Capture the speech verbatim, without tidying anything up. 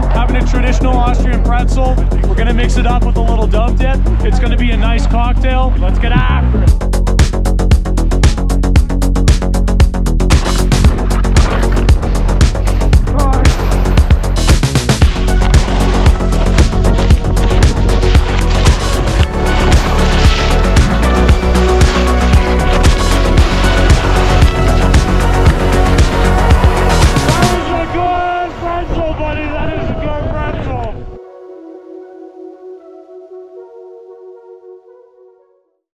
having a traditional Austrian pretzel. We're gonna mix it up with a little dough dip. It's gonna be a nice cocktail. Let's get after it.